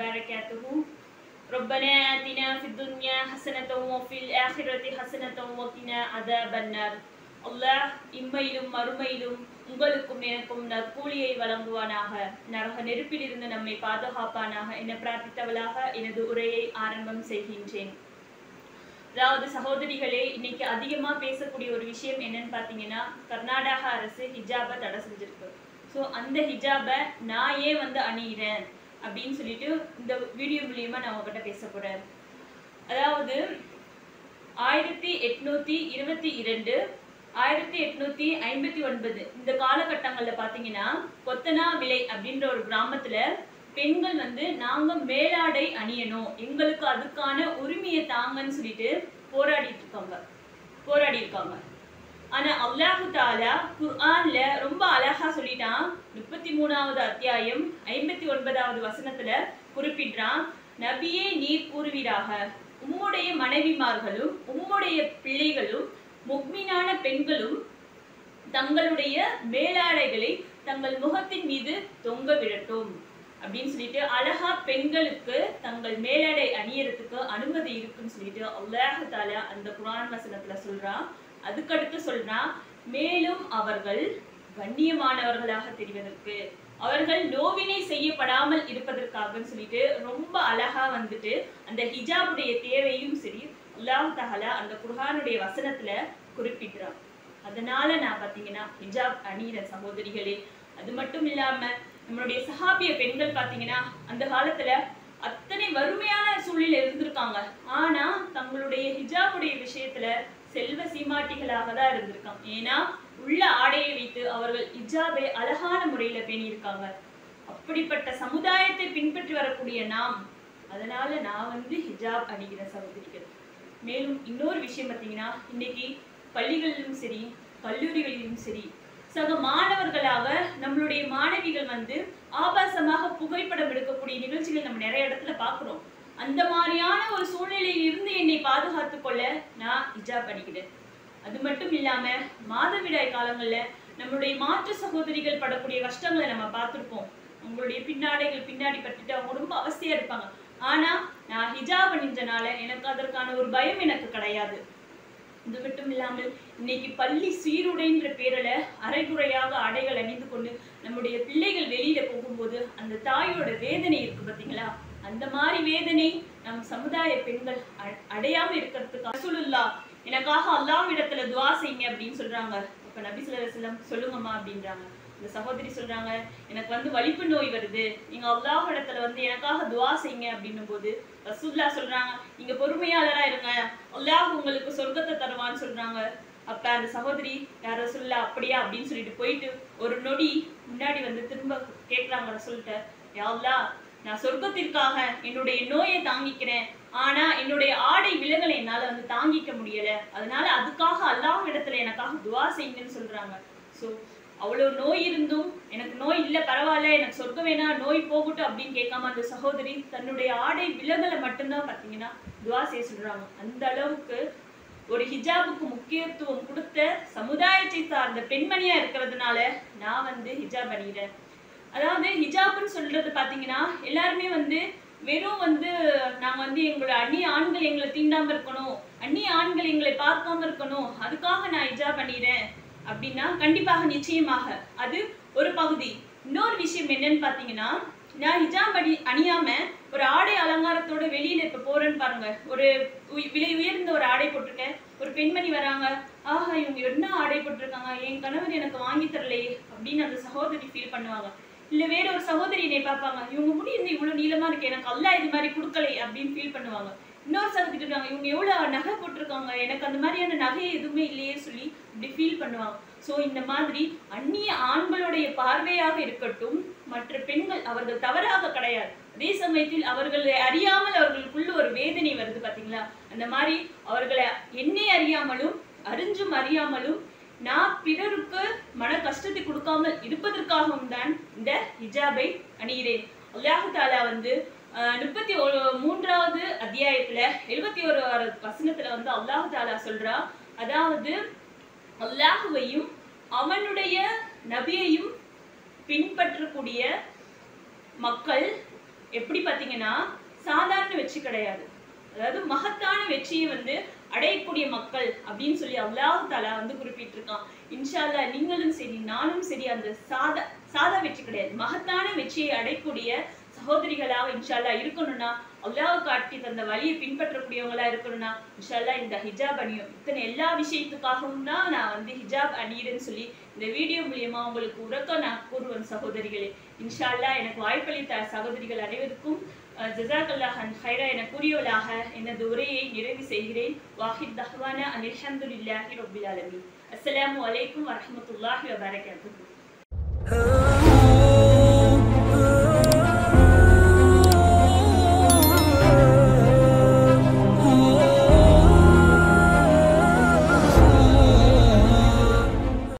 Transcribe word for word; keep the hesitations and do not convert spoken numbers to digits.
وبركاته. ربنا آتنا في الدنيا حسنة وفي الآخرة حسنة وقنا عذاب النار. அல்லாஹ் இம்மையிலும் மறுமையிலும் உங்களுக்கும் எனக்கும் நற்கூலியை வழங்குவானாக, நரக நெருப்பிலிருந்து நம்மை பாதுகாப்பானாக என பிரார்த்தித்தவளாக எனது உரையை ஆரம்பம் செய்கின்றேன். அதாவது சகோதரிகளே, இன்னைக்கு அதிகமா பேசக்கூடிய ஒரு விஷயம் என்னன்னு பாத்தீங்கன்னா, கர்நாடகா அரசு ஹிஜாபை தடை செஞ்சிருக்கு. ஸோ அந்த ஹிஜாபை நான் ஏன் வந்து அணியிறேன் அப்படின்னு சொல்லிட்டு இந்த வீடியோ மூலியமா நான் உங்ககிட்ட பேச போறேன். அதாவது ஆயிரத்தி எட்நூத்தி இருபத்தி இரண்டு ஆயிரத்தி எட்நூத்தி ஐம்பத்தி ஒன்பது இந்த காலகட்டங்கள்ல பாத்தீங்கன்னா, கொத்தனா விலை அப்படின்ற ஒரு கிராமத்துல பெண்கள் வந்து நாங்க மேலாடை அணியணும், எங்களுக்கு அதுக்கான உரிமையை தாங்கன்னு சொல்லிட்டு போராடிட்டு இருக்காங்க போராடி இருக்காங்க ஆனா அல்லாஹு தாலா குர்ஆன்ல ரொம்ப அழகா சொல்லிட்டான். முப்பத்தி மூணாவது அத்தியாயம் ஐம்பத்தி ஒன்பதாவது வசனத்துல குறிப்பிடுறான், நபியே நீர் கூறுவீராக, உம்முடைய மனைவிமார்களும் உம்முடைய பிள்ளைகளும் முக்மினான பெண்களும் தங்களுடைய மேலாடைகளை தங்கள் முகத்தின் மீது தொங்க விடட்டும் அப்படின்னு சொல்லிட்டு அழகா பெண்களுக்கு தங்கள் மேலாடை அணியறதுக்கு அனுமதி இருக்குன்னு சொல்லிட்டு அல்லாஹ் தஆலா அந்த குர்ஆன் வசனத்துல சொல்றான். அதுக்கடுத்து சொல்றான், மேலும் அவர்கள் கண்ணியமானவர்களாக தெரிவதற்கு, அவர்கள் நோவினை செய்யப்படாமல் இருப்பதற்காகன்னு சொல்லிட்டு ரொம்ப அழகா வந்துட்டு அந்த ஹிஜாபுடைய தேவையும் சரி அல்லாஹ் தஆலா அந்த குர்ஆனுடைய வசனத்துல குறிப்பிடுறான். அதனால நான் பாத்தீங்கன்னா ஹிஜாப் அணியிற சகோதரிகளே. அது மட்டும் இல்லாம நம்மளுடைய சஹாபிய பெண்கள் பாத்தீங்கன்னா அந்த காலத்துல அத்தனை வறுமையான சூழ்நிலை இருந்திருக்காங்க. ஆனா தங்களுடைய ஹிஜாபுடைய விஷயத்துல செல்வ சீமாட்டிகளாக தான் இருந்திருக்காங்க. ஏன்னா உள்ள ஆடையை வைத்து அவர்கள் ஹிஜாபை அழகான முறையில பேணியிருக்காங்க. அப்படிப்பட்ட சமுதாயத்தை பின்பற்றி வரக்கூடிய நாம், அதனால நான் வந்து ஹிஜாப் அணிகிற சகோதரிகள். மேலும் இன்னொரு விஷயம் பார்த்தீங்கன்னா, இன்னைக்கு பள்ளிகளிலும் சரி கல்லூரிகளிலும் சரி சக மாணவர்களாக நம்மளுடைய மாணவிகள் வந்து ஆபாசமாக புகைப்படம் எடுக்கக்கூடிய நிகழ்ச்சிகள் நம்ம நிறைய இடத்துல பார்க்குறோம். அந்த மாதிரியான ஒரு சூழ்நிலையில் இருந்து என்னை பாதுகாத்து கொள்ள நான் ஹிஜாப் அணிகிறேன். அது மட்டும் இல்லாம மாதவிடாய் காலங்கள்ல நம்மளுடைய மாற்று சகோதரிகள் படக்கூடிய கஷ்டங்களை நம்ம பார்த்துருப்போம். அவங்களுடைய பின்னாடைகள் பின்னாடி பட்டுட்டு அவங்க ரொம்ப அவஸ்தையா இருப்பாங்க. ஆனா நான் ஹிஜாப் அணிஞ்சனால எனக்கு அதற்கான ஒரு பயம் எனக்கு கிடையாது. இது மட்டும் இல்லாமல் இன்னைக்கு பள்ளி சீருடைன்ற பேரில அரைகுறையாக ஆடைகள் அணிந்து கொண்டு நம்முடைய பிள்ளைகள் வெளியில போகும்போது அந்த தாயோட வேதனை இருக்கு பாத்தீங்களா, அந்த மாதிரி வேதனை நம் சமுதாய பெண்கள் அடையாம இருக்கிறதுக்கு ரசூலுல்லாஹ் எனக்காக அல்லாஹ்விடத்துல துஆ செய்யுங்க அப்படின்னு சொல்றாங்க. அப்ப நபி ஸல்லல்லாஹு அலைஹி வஸல்லம் சொல்லுங்கம்மா அப்படின்றாங்க. இந்த சகோதரி சொல்றாங்க, எனக்கு வந்து வலிப்பு நோய் வருது, நீங்க அல்லாஹ் இடத்துல வந்து எனக்காக துஆ செய்யுங்க அப்படின்னும் போது ரசூலுல்லாஹ் சொல்றாங்க, நீங்க பொறுமையாளரா இருங்க, அல்லாஹ் உங்களுக்கு சொர்க்கத்தை தருவான்னு சொல்றாங்க. அப்ப அந்த சகோதரி யார் ரசூலுல்லாஹ் அப்படியா அப்படின்னு சொல்லிட்டு போயிட்டு ஒரு நொடி முன்னாடி வந்து திரும்ப கேட்கறாங்க ரசூல்கிட்ட, யா அல்லாஹ் நான் சொர்க்கத்திற்காக என்னுடைய நோயை தாங்கிக்கிறேன், ஆனா என்னுடைய ஆடை விலகலை என்னால வந்து தாங்கிக்க முடியல, அதனால அதுக்காக அல்லாஹ் இடத்துல எனக்காக துஆ செய்யுங்கன்னு சொல்றாங்க. ஸோ அவ்வளோ நோய் இருந்தும் எனக்கு நோய் இல்லை பரவாயில்ல, எனக்கு சொர்க்கம் வேணா, நோய் போகட்டும் அப்படின்னு கேட்காம அந்த சகோதரி தன்னுடைய ஆடை விலகலை மட்டும்தான் பார்த்தீங்கன்னா துஆ செய்ய சொல்றாங்க. அந்த அளவுக்கு ஒரு ஹிஜாபுக்கு முக்கியத்துவம் கொடுத்த சமுதாயத்தை சார்ந்த பெண்மணியா இருக்கிறதுனால நான் வந்து ஹிஜாப் அணிகிறேன். அதாவது ஹிஜாப்னு சொல்றது பாத்தீங்கன்னா எல்லாருமே வந்து வெறும் வந்து நாங்க வந்து எங்களோட அந்நிய ஆண்கள் எங்களை தீண்டாம இருக்கணும், அந்நிய ஆண்கள் எங்களை பார்க்காம இருக்கணும், அதுக்காக நான் ஹிஜாப் அணிகிறேன் அப்படின்னா கண்டிப்பாக நிச்சயமாக அது ஒரு பகுதி. இன்னொரு விஷயம் என்னன்னு பாத்தீங்கன்னா, நான் ஹிஜாப் அணி அணியாம ஒரு ஆடை அலங்காரத்தோட வெளியில இப்ப போறேன்னு பாருங்க, ஒரு விலை உயர்ந்த ஒரு ஆடை போட்டிருக்கேன், ஒரு பெண்மணி வராங்க, ஆஹா இவங்க என்ன ஆடை போட்டிருக்காங்க, என் கணவர் எனக்கு வாங்கி தரலையே அப்படின்னு அந்த சகோதரி ஃபீல் பண்ணுவாங்க. இல்ல வேற ஒரு சகோதரி என்னை பார்ப்பாங்க, இவங்க முடி இருந்து இவ்வளவு நீளமா இருக்கு, எனக்கு அல்லாஹ் இது மாதிரி கொடுக்கலை அப்படின்னு ஃபீல் பண்ணுவாங்க. இன்னொரு சகோதரி இருக்காங்க, இவங்க எவ்வளவு நகை போட்டிருக்காங்க, எனக்கு அந்த மாதிரியான நகை எதுவுமே இல்லையே சொல்லி இப்படி ஃபீல் பண்ணுவாங்க. ஸோ இந்த மாதிரி அந்நிய ஆண்களுடைய பார்வையாக இருக்கட்டும், மற்ற பெண்கள் அவர்கள் தவறாக கிடையாது, அதே சமயத்தில் அவர்களை அறியாமல் அவர்களுக்குள்ள ஒரு வேதனை வருது பாத்தீங்களா, அந்த மாதிரி அவர்களை என்னை அறியாமலும் அறிஞ்சும் அறியாமலும் நான் பிறருக்கு மன கஷ்டத்தை கொடுக்காமல் இருப்பதற்காகவும் தான் இந்த ஹிஜாபை அணிகிறேன். அல்லாஹ் தஆலா வந்து முப்பத்தி மூன்றாவது அத்தியாயத்துல எழுபத்தி ஓராவது வசனத்துல வந்து அல்லாஹ் தஆலா சொல்றா, அதாவது அல்லாஹுவையும் அவனுடைய நபியையும் பின்பற்றக்கூடிய மக்கள் எப்படி பாத்தீங்கன்னா சாதாரண வெற்றி கிடையாது, அதாவது மகத்தான வெற்றியை வந்து அடையக்கூடிய மக்கள் அப்படின்னு சொல்லி அல்லாஹ் தஆலா வந்து குறிப்பிட்டிருக்கான். இன்ஷா அல்லாஹ் நீங்களும் சரி நானும் சரி அந்த சாதா சாதா வெற்றி கிடையாது, மகத்தான வெற்றியை அடையக்கூடிய சகோதரிகளாக இன்ஷா அல்லாஹ் இருக்கணும்னா, அல்லாஹ் காட்டி தந்த வழியை பின்பற்றக்கூடியவங்களா இருக்கணும்னா இன்ஷா அல்லாஹ் இந்த ஹிஜாப் அணியும். இத்தனை எல்லா விஷயத்துக்காகவும் தான் நான் வந்து ஹிஜாப் அணியிறேன்னு சொல்லி இந்த வீடியோ மூலியமா உங்களுக்கு உறக்க நான் கூறுவேன் சகோதரிகளே. இன்ஷா அல்லாஹ் எனக்கு வாய்ப்பளித்த சகோதரிகள் அனைவருக்கும் ஜஸாக்கல்லாஹ் ஹைரா என கூறியவளாக எனது உரையை நிறைவு செய்கிறேன். வாஹித் தஹ்வானா அல்ஹம்துலில்லாஹி ரப்பில் ஆலமீன். அஸ்ஸலாமு அலைக்கும் வரஹ்மத்துல்லாஹி வபரகாத்துஹு.